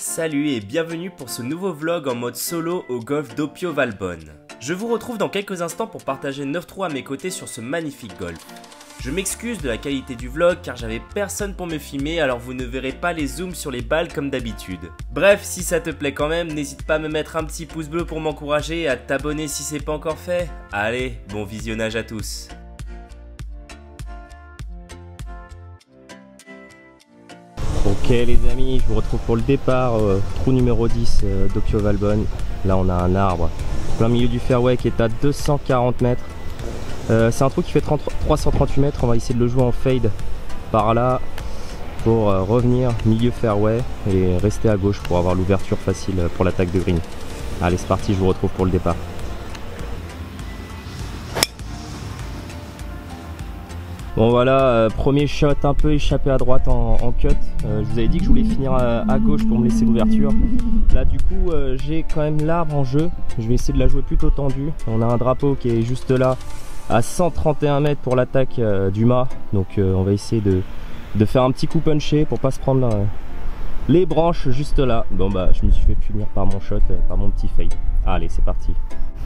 Salut et bienvenue pour ce nouveau vlog en mode solo au golf d'Opio Valbonne. Je vous retrouve dans quelques instants pour partager 9 trous à mes côtés sur ce magnifique golf. Je m'excuse de la qualité du vlog car j'avais personne pour me filmer, alors vous ne verrez pas les zooms sur les balles comme d'habitude. Bref, si ça te plaît quand même, n'hésite pas à me mettre un petit pouce bleu pour m'encourager et à t'abonner si c'est pas encore fait. Allez, bon visionnage à tous. Ok les amis, je vous retrouve pour le départ, trou numéro 10 d'Opio Valbonne. Là on a un arbre plein milieu du fairway qui est à 240 mètres. C'est un trou qui fait 338 mètres, on va essayer de le jouer en fade par là pour revenir milieu fairway et rester à gauche pour avoir l'ouverture facile pour l'attaque de green. Allez c'est parti, je vous retrouve pour le départ. Bon voilà, premier shot un peu échappé à droite en cut. Je vous avais dit que je voulais finir à gauche pour me laisser l'ouverture. Là du coup j'ai quand même l'arbre en jeu. Je vais essayer de la jouer plutôt tendue. On a un drapeau qui est juste là à 131 mètres pour l'attaque du mât. Donc on va essayer de faire un petit coup punché pour pas se prendre les branches juste là. Bon bah je me suis fait punir par mon shot, par mon petit fade. Allez c'est parti.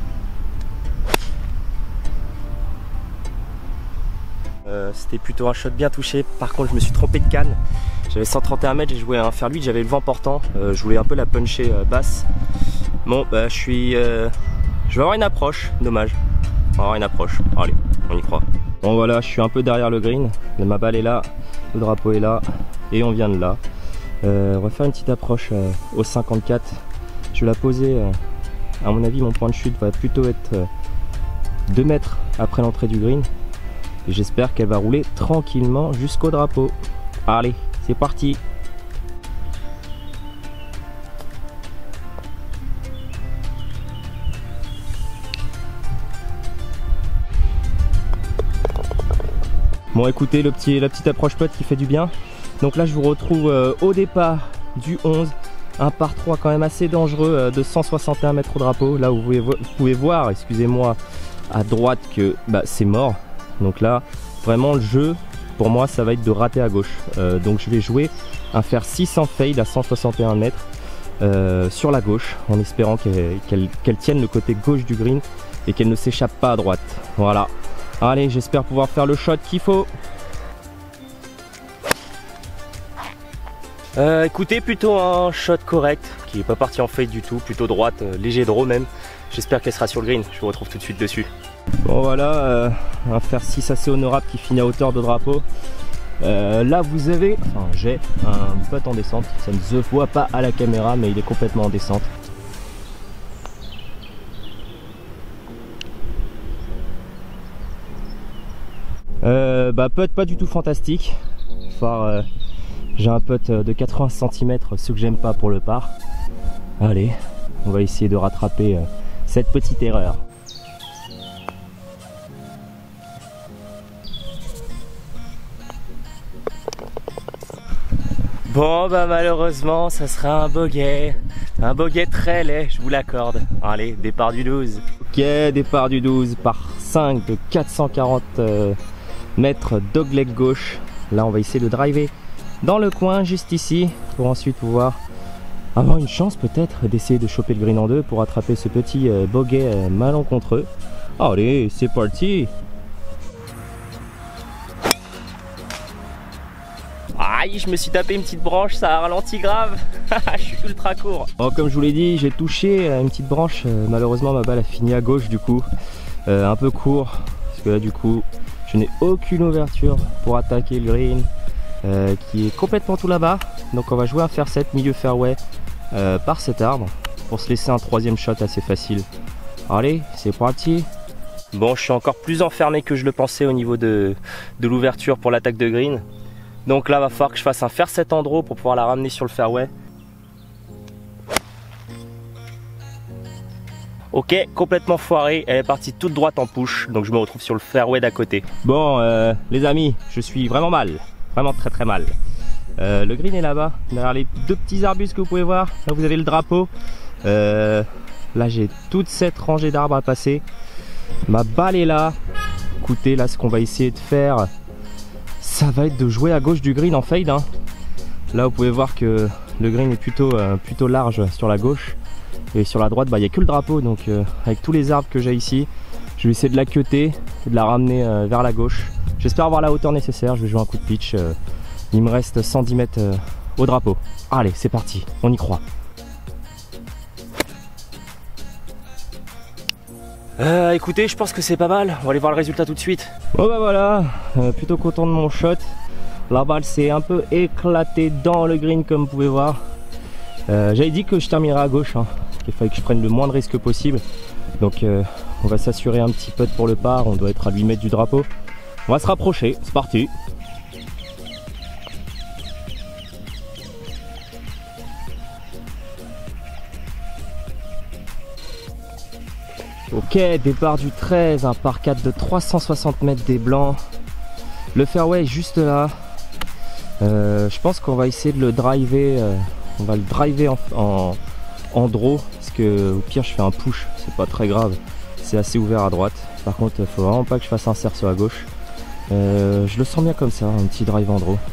C'était plutôt un shot bien touché, par contre je me suis trompé de canne. J'avais 131 mètres, j'ai joué un fer 8, j'avais le vent portant, je voulais un peu la puncher basse. Bon bah je vais avoir une approche, dommage. On va avoir une approche, allez on y croit. Bon voilà, je suis un peu derrière le green, ma balle est là, le drapeau est là et on vient de là. On va faire une petite approche au 54. Je vais la poser, à mon avis mon point de chute va plutôt être 2 mètres après l'entrée du green. J'espère qu'elle va rouler tranquillement jusqu'au drapeau. Allez, c'est parti. Bon écoutez, la petite approche putt qui fait du bien. Donc là je vous retrouve au départ du 11. Un par 3 quand même assez dangereux de 161 mètres au drapeau. Là où vous pouvez voir, excusez-moi, à droite que c'est mort. Donc là vraiment le jeu pour moi ça va être de rater à gauche, donc je vais jouer un fer 6 en fade à 161 mètres sur la gauche en espérant qu'elle tienne le côté gauche du green et qu'elle ne s'échappe pas à droite. Voilà, allez j'espère pouvoir faire le shot qu'il faut. Écoutez, plutôt un shot correct qui n'est pas parti en fade du tout, plutôt droite, léger draw même. J'espère qu'elle sera sur le green, je vous retrouve tout de suite dessus. Bon voilà, un fer 6 assez honorable qui finit à hauteur de drapeau. Là vous avez, j'ai un putt en descente, ça ne se voit pas à la caméra mais il est complètement en descente. Putt pas du tout fantastique. J'ai un putt de 80 cm, ce que j'aime pas pour le par. Allez, on va essayer de rattraper cette petite erreur. Bon malheureusement ça sera un bogey très laid, je vous l'accorde. Allez, départ du 12. Ok, départ du 12 par 5 de 440 mètres dogleg gauche. Là on va essayer de driver dans le coin juste ici pour ensuite pouvoir avoir une chance peut-être d'essayer de choper le green en deux pour attraper ce petit bogey malencontreux. Allez c'est parti. Aïe, je me suis tapé une petite branche, ça a ralenti grave. Je suis ultra court. Bon, comme je vous l'ai dit, j'ai touché une petite branche. Malheureusement, ma balle a fini à gauche du coup. Un peu court. Parce que là, du coup, je n'ai aucune ouverture pour attaquer le green qui est complètement tout là-bas. Donc, on va jouer un fer 7 milieu fairway par cet arbre pour se laisser un troisième shot assez facile. Allez, c'est parti. Bon, je suis encore plus enfermé que je le pensais au niveau de l'ouverture pour l'attaque de green. Donc là, va falloir que je fasse un fer 7 en draw pour pouvoir la ramener sur le fairway. Ok, complètement foiré, elle est partie toute droite en push, donc je me retrouve sur le fairway d'à côté. Bon, les amis, je suis vraiment mal, vraiment très mal. Le green est là-bas, derrière les deux petits arbustes que vous pouvez voir. Là, vous avez le drapeau. Là, j'ai toute cette rangée d'arbres à passer. Ma balle est là. Écoutez, là, ce qu'on va essayer de faire, ça va être de jouer à gauche du green en fade. Là vous pouvez voir que le green est plutôt large sur la gauche. Et sur la droite, il n'y a que le drapeau. Donc avec tous les arbres que j'ai ici, je vais essayer de la cutter et de la ramener vers la gauche. J'espère avoir la hauteur nécessaire. Je vais jouer un coup de pitch. Il me reste 110 mètres au drapeau. Allez, c'est parti, on y croit. Écoutez, je pense que c'est pas mal. On va aller voir le résultat tout de suite. Bon bah voilà, plutôt content de mon shot. La balle s'est un peu éclatée dans le green comme vous pouvez voir. J'avais dit que je terminerais à gauche, hein. Il fallait que je prenne le moins de risques possible. Donc on va s'assurer un petit putt pour le par. On doit être à 8 mètres du drapeau. On va se rapprocher, c'est parti. Ok, départ du 13, un par 4 de 360 mètres des blancs. Le fairway est juste là. Je pense qu'on va essayer de le driver. On va le driver en draw. Parce que au pire je fais un push, c'est pas très grave. C'est assez ouvert à droite. Par contre il faut vraiment pas que je fasse un cerceau à gauche. Je le sens bien comme ça, un petit drive en draw.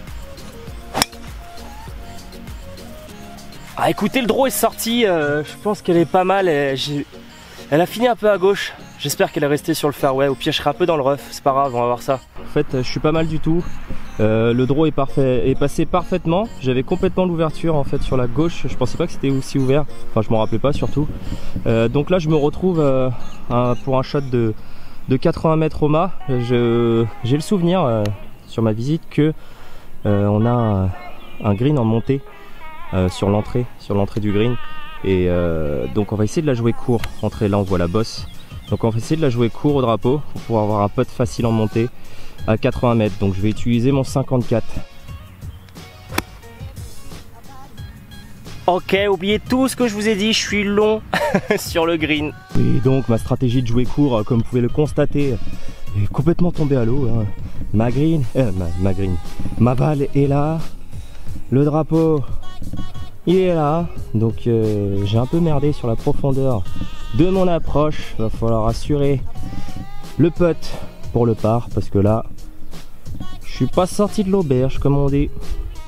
Ah écoutez, le draw est sorti. Je pense qu'elle est pas mal. Elle a fini un peu à gauche, j'espère qu'elle est restée sur le fairway, au pire je serai un peu dans le rough, c'est pas grave, on va voir ça. En fait je suis pas mal du tout, le draw est passé parfaitement, j'avais complètement l'ouverture en fait sur la gauche, je pensais pas que c'était aussi ouvert, enfin je m'en rappelais pas surtout. Donc là je me retrouve pour un shot de 80 mètres au mât. J'ai le souvenir sur ma visite que on a un green en montée sur l'entrée du green. Et donc on va essayer de la jouer court. Entrée là on voit la bosse. Donc on va essayer de la jouer court au drapeau pour pouvoir avoir un putt facile en montée à 80 mètres. Donc je vais utiliser mon 54. Ok, oubliez tout ce que je vous ai dit, je suis long sur le green. Et donc ma stratégie de jouer court, comme vous pouvez le constater, est complètement tombée à l'eau. Hein. Ma balle est là. Le drapeau, il est là. Donc j'ai un peu merdé sur la profondeur de mon approche. Il va falloir assurer le putt pour le par, parce que là, je suis pas sorti de l'auberge comme on dit.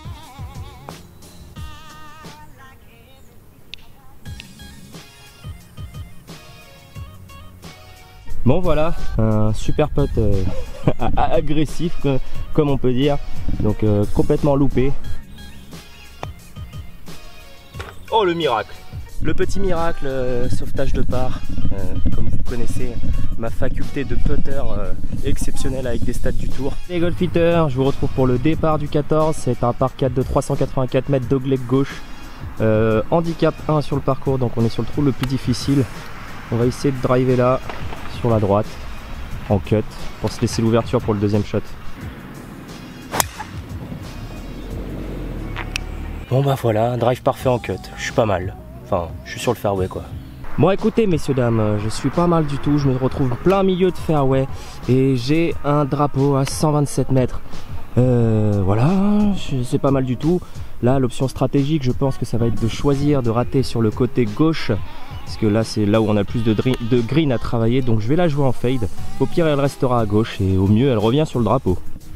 Bon voilà, un super putt agressif comme on peut dire, donc complètement loupé. Oh le miracle, le petit miracle, sauvetage de par, comme vous connaissez ma faculté de putter exceptionnelle avec des stats du tour. Les golfiteurs, je vous retrouve pour le départ du 14, c'est un par 4 de 384 mètres dogleg gauche, handicap 1 sur le parcours, donc on est sur le trou le plus difficile. On va essayer de driver là, sur la droite, en cut, pour se laisser l'ouverture pour le deuxième shot. Bon bah voilà, un drive parfait en cut, je suis pas mal, enfin je suis sur le fairway quoi. Bon écoutez messieurs dames, je suis pas mal du tout, je me retrouve plein milieu de fairway et j'ai un drapeau à 127 mètres. Voilà, c'est pas mal du tout. Là l'option stratégique, je pense que ça va être de choisir de rater sur le côté gauche, parce que là c'est là où on a plus de green à travailler, donc je vais la jouer en fade. Au pire elle restera à gauche et au mieux elle revient sur le drapeau.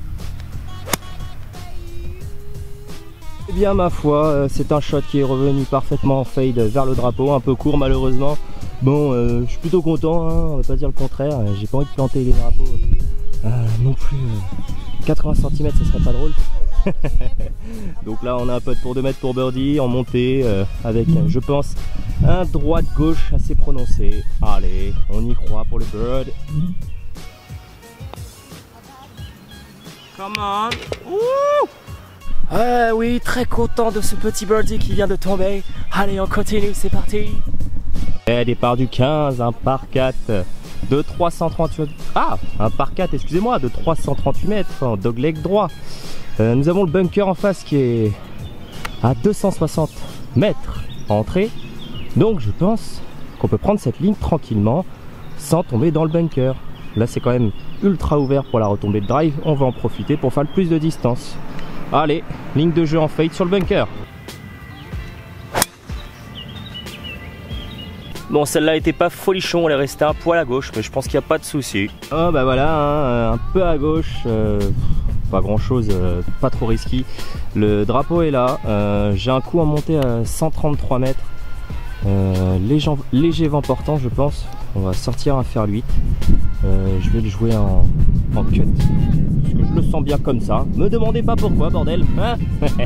Eh bien ma foi, c'est un shot qui est revenu parfaitement en fade vers le drapeau, un peu court malheureusement. Bon, je suis plutôt content, hein, on va pas dire le contraire, j'ai pas envie de planter les drapeaux non plus 80 cm, ce serait pas drôle. Donc là on a un putt pour 2 mètres pour birdie en montée avec je pense un droite-gauche assez prononcé. Allez, on y croit pour le bird. Come on. Oui, très content de ce petit birdie qui vient de tomber. Allez, on continue, c'est parti. Et départ du 15, un par 4 de 338. Ah, un par 4, excusez-moi, de 338 mètres en dogleg droit. Nous avons le bunker en face qui est à 260 mètres en entrée. Donc je pense qu'on peut prendre cette ligne tranquillement sans tomber dans le bunker. Là c'est quand même ultra ouvert pour la retombée de drive. On va en profiter pour faire le plus de distance. Allez, ligne de jeu en fade sur le bunker. Bon, celle-là était pas folichon, elle est restée un poil à gauche, mais je pense qu'il n'y a pas de souci. Oh bah voilà, hein, un peu à gauche, pas grand chose, pas trop risqué. Le drapeau est là, j'ai un coup en montée à 133 mètres, léger vent portant je pense. On va sortir un fer 8, je vais le jouer en cut, parce que je le sens bien comme ça. Me demandez pas pourquoi, bordel, hein.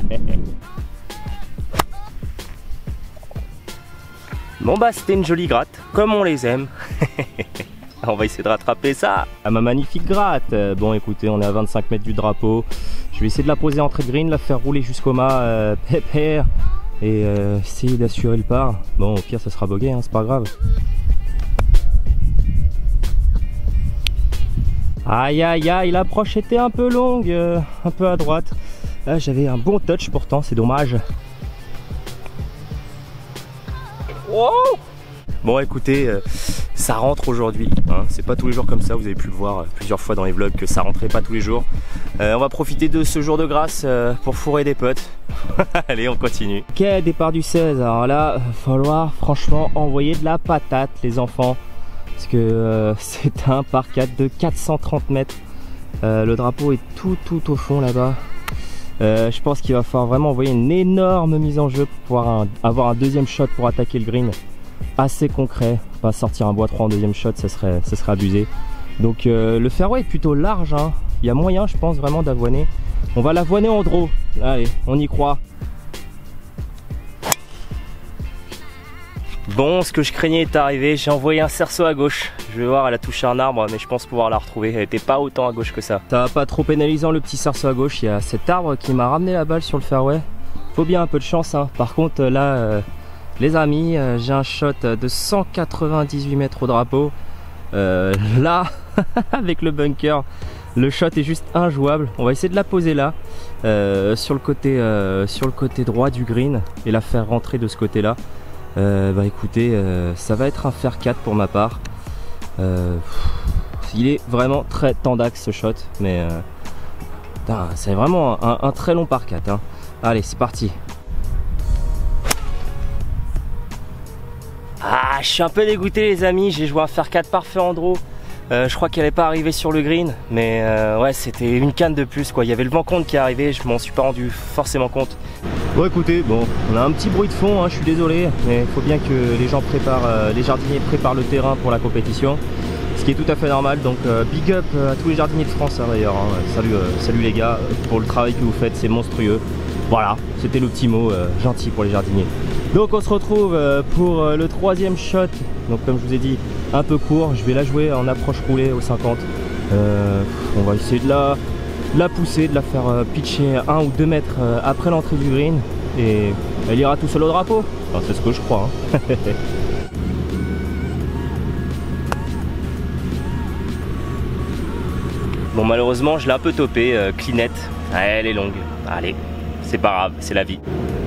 Bon bah c'était une jolie gratte, comme on les aime. On va essayer de rattraper ça à ma magnifique gratte. Bon écoutez, on est à 25 mètres du drapeau. Je vais essayer de la poser entrée de green, la faire rouler jusqu'au mât, pépère, et essayer d'assurer le par. Bon au pire ça sera bogué, hein, c'est pas grave. Aïe aïe aïe, l'approche était un peu longue, un peu à droite. Là j'avais un bon touch pourtant, c'est dommage. Wow. Bon écoutez, ça rentre aujourd'hui, hein. C'est pas tous les jours comme ça, vous avez pu le voir plusieurs fois dans les vlogs que ça rentrait pas tous les jours. On va profiter de ce jour de grâce pour fourrer des potes. Allez on continue. Ok, départ du 16, alors là il va falloir franchement envoyer de la patate les enfants. Parce que c'est un par 4 de 430 mètres. Le drapeau est tout au fond là-bas. Je pense qu'il va falloir vraiment envoyer une énorme mise en jeu pour pouvoir avoir un deuxième shot pour attaquer le green. Assez concret, pas sortir un bois 3 en deuxième shot, ça serait abusé. Donc le fairway est plutôt large, hein. Il y a moyen je pense vraiment d'avoiner. On va l'avoiner en draw, allez on y croit. Bon, ce que je craignais est arrivé, j'ai envoyé un cerceau à gauche. Je vais voir, elle a touché un arbre, mais je pense pouvoir la retrouver. Elle était pas autant à gauche que ça. Ça va pas trop pénalisant le petit cerceau à gauche. Il y a cet arbre qui m'a ramené la balle sur le fairway. Faut bien un peu de chance, hein. Par contre là, les amis, j'ai un shot de 198 mètres au drapeau. Là, avec le bunker, le shot est juste injouable. On va essayer de la poser là, sur le côté droit du green, et la faire rentrer de ce côté-là. Bah écoutez, ça va être un fer 4 pour ma part. Il est vraiment très tendax ce shot, mais c'est vraiment un très long par 4, hein. Allez c'est parti. Ah, je suis un peu dégoûté les amis, j'ai joué un fer 4 parfait en draw. Je crois qu'elle n'est pas arrivée sur le green, mais ouais c'était une canne de plus quoi. Il y avait le vent contre qui est arrivé, je m'en suis pas rendu forcément compte. Bon écoutez, bon on a un petit bruit de fond, hein, je suis désolé, mais il faut bien que les gens préparent, les jardiniers préparent le terrain pour la compétition, ce qui est tout à fait normal. Donc big up à tous les jardiniers de France, hein, d'ailleurs, hein. Salut les gars pour le travail que vous faites, c'est monstrueux. Voilà, c'était le petit mot gentil pour les jardiniers. Donc on se retrouve pour le troisième shot. Donc comme je vous ai dit, un peu court, je vais la jouer en approche roulée au 50. On va essayer de la pousser, de la faire pitcher 1 ou 2 mètres après l'entrée du green, et elle ira tout seul au drapeau. Enfin, c'est ce que je crois, hein. Bon malheureusement je l'ai un peu topé, clinette. Elle est longue, allez c'est pas grave, c'est la vie.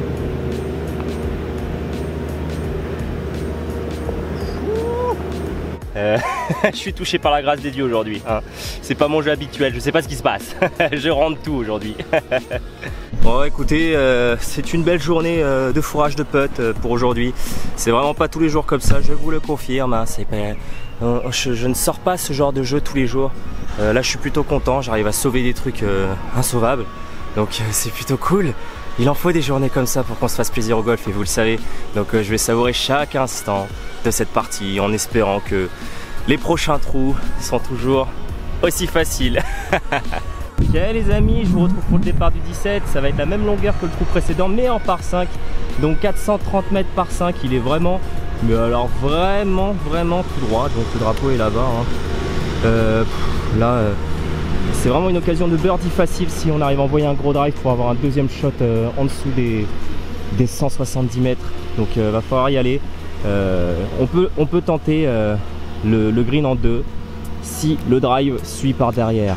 Je suis touché par la grâce des dieux aujourd'hui, hein. C'est pas mon jeu habituel, je sais pas ce qui se passe. Je rentre tout aujourd'hui. Bon écoutez, c'est une belle journée de fourrage de putt pour aujourd'hui. C'est vraiment pas tous les jours comme ça, je vous le confirme, hein. Je ne sors pas ce genre de jeu tous les jours. Là je suis plutôt content, j'arrive à sauver des trucs insauvables. Donc c'est plutôt cool. Il en faut des journées comme ça pour qu'on se fasse plaisir au golf, et vous le savez. Donc je vais savourer chaque instant de cette partie en espérant que les prochains trous sont toujours aussi faciles. Ok les amis, je vous retrouve pour le départ du 17. Ça va être la même longueur que le trou précédent, mais en par 5. Donc 430 mètres par 5, il est vraiment, mais alors vraiment tout droit. Donc le drapeau est là-bas, hein. Là c'est vraiment une occasion de birdie facile si on arrive à envoyer un gros drive pour avoir un deuxième shot en dessous des 170 mètres. Donc va falloir y aller. On peut tenter le green en 2 si le drive suit par derrière.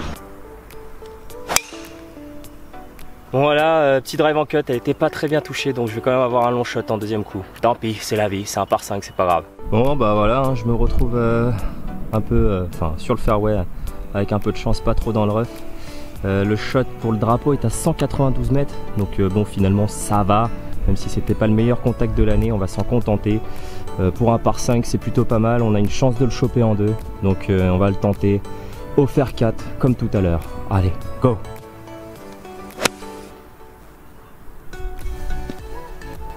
Bon voilà, petit drive en cut, elle était pas très bien touchée, donc je vais quand même avoir un long shot en deuxième coup. Tant pis, c'est la vie, c'est un par 5, c'est pas grave. Bon bah voilà, hein, je me retrouve un peu sur le fairway, avec un peu de chance, pas trop dans le rough. Le shot pour le drapeau est à 192 mètres, donc bon finalement ça va, même si c'était pas le meilleur contact de l'année, on va s'en contenter. Pour un par 5 c'est plutôt pas mal, on a une chance de le choper en 2, donc on va le tenter au fer 4 comme tout à l'heure. Allez, go!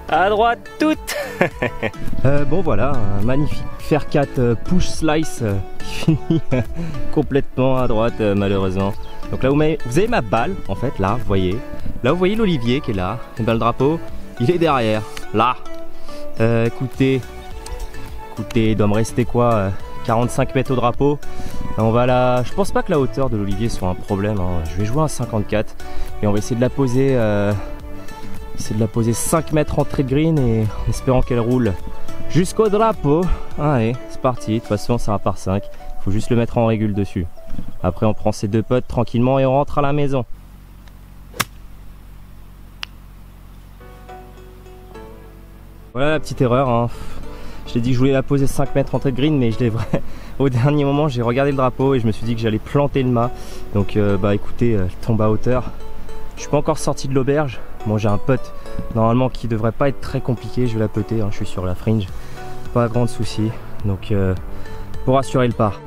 À droite toutes. Bon voilà, un magnifique Fair 4 push slice qui finit complètement à droite malheureusement. Donc là vous avez ma balle en fait, là vous voyez. Là vous voyez l'olivier qui est là. Et ben le drapeau, il est derrière, là. Écoutez, il doit me rester quoi 45 mètres au drapeau. On va là, je pense pas que la hauteur de l'olivier soit un problème, hein. Je vais jouer un 54 et on va essayer de la poser 5 mètres entrée de green et en espérant qu'elle roule jusqu'au drapeau. Allez, c'est parti, de toute façon c'est un par 5, il faut juste le mettre en régule dessus. Après on prend ses deux putts tranquillement et on rentre à la maison. Voilà la petite erreur, hein. Je t'ai dit que je voulais la poser 5 mètres entrée de green, mais je l'ai vrai. Au dernier moment j'ai regardé le drapeau et je me suis dit que j'allais planter le mât. Donc bah écoutez, elle tombe à hauteur. Je suis pas encore sorti de l'auberge. Bon, j'ai un putt normalement qui devrait pas être très compliqué. Je vais la putter, hein. Je suis sur la fringe, pas grand souci. Donc pour assurer le par.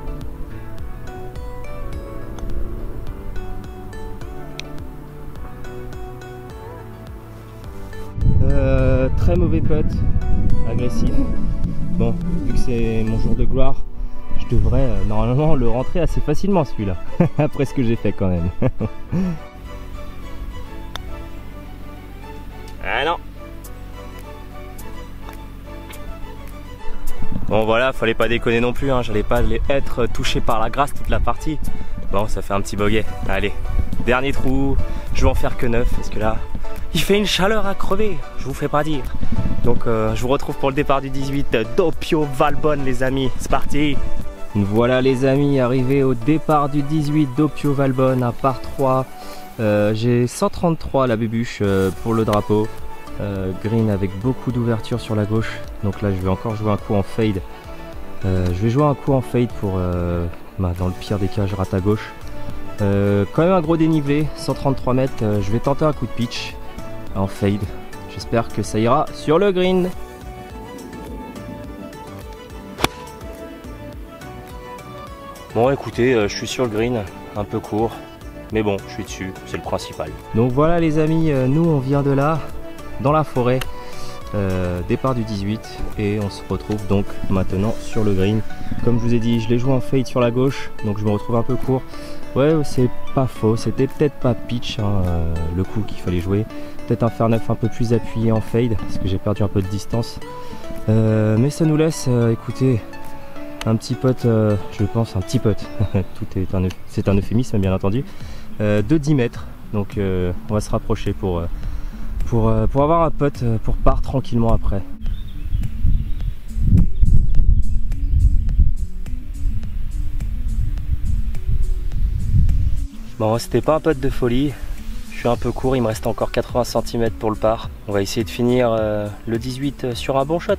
Très mauvais putt, agressif. Bon, vu que c'est mon jour de gloire, je devrais normalement le rentrer assez facilement celui-là. Après ce que j'ai fait quand même. Ah non. Bon voilà, fallait pas déconner non plus, hein. J'allais pas être touché par la grasse toute la partie. Bon, ça fait un petit bogey. Allez, dernier trou, je vais en faire que 9 parce que là, il fait une chaleur à crever, je vous fais pas dire. Donc je vous retrouve pour le départ du 18 d'Opio Valbonne les amis, c'est parti. Voilà les amis, arrivé au départ du 18 d'Opio Valbonne à par 3. J'ai 133 la bébuche pour le drapeau. Green avec beaucoup d'ouverture sur la gauche. Donc là je vais encore jouer un coup en fade. Je vais jouer un coup en fade pour dans le pire des cas je rate à gauche. Quand même un gros dénivelé, 133 mètres. Je vais tenter un coup de pitch en fade. J'espère que ça ira sur le green. Bon écoutez, je suis sur le green, un peu court, mais bon, je suis dessus, c'est le principal. Donc voilà les amis, nous on vient de là, dans la forêt, départ du 18, et on se retrouve donc maintenant sur le green. Comme je vous ai dit, je l'ai joué en fade sur la gauche, donc je me retrouve un peu court. Ouais, c'est pas faux, c'était peut-être pas pitch, hein, le coup qu'il fallait jouer. Peut-être un fer 9 un peu plus appuyé en fade, parce que j'ai perdu un peu de distance. Mais ça nous laisse, écoutez, un petit putt, je pense un petit putt, c'est un euphémisme bien entendu, de 10 mètres. Donc on va se rapprocher pour avoir un putt pour par tranquillement après. Bon, c'était pas un putt de folie, je suis un peu court, il me reste encore 80 cm pour le par. On va essayer de finir le 18 sur un bon shot.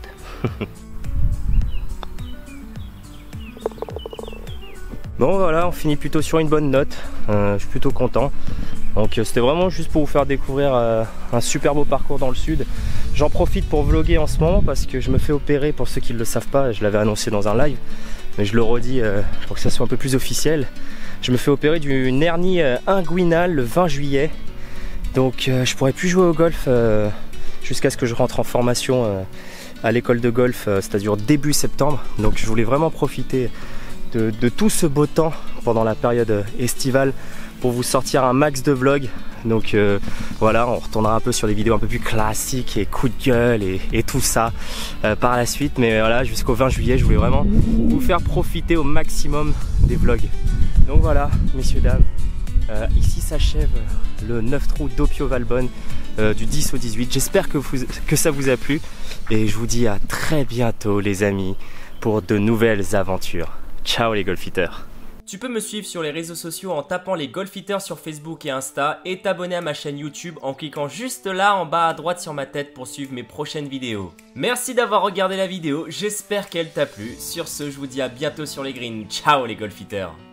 Bon voilà, on finit plutôt sur une bonne note, je suis plutôt content. Donc c'était vraiment juste pour vous faire découvrir un super beau parcours dans le sud. J'en profite pour vlogger en ce moment parce que je me fais opérer, pour ceux qui ne le savent pas, je l'avais annoncé dans un live, mais je le redis pour que ça soit un peu plus officiel. Je me fais opérer d'une hernie inguinale le 20 juillet. Donc je pourrais plus jouer au golf jusqu'à ce que je rentre en formation à l'école de golf, c'est-à-dire début septembre. Donc je voulais vraiment profiter de tout ce beau temps pendant la période estivale pour vous sortir un max de vlogs. Donc voilà, on retournera un peu sur les vidéos un peu plus classiques et coups de gueule et tout ça par la suite. Mais voilà, jusqu'au 20 juillet, je voulais vraiment vous faire profiter au maximum des vlogs. Donc voilà, messieurs, dames, ici s'achève le 9 trous d'Opio Valbonne du 10 au 18. J'espère que ça vous a plu et je vous dis à très bientôt les amis pour de nouvelles aventures. Ciao les golfiteurs. Tu peux me suivre sur les réseaux sociaux en tapant les golfiteurs sur Facebook et Insta et t'abonner à ma chaîne YouTube en cliquant juste là en bas à droite sur ma tête pour suivre mes prochaines vidéos. Merci d'avoir regardé la vidéo, j'espère qu'elle t'a plu. Sur ce, je vous dis à bientôt sur les greens. Ciao les golfiteurs.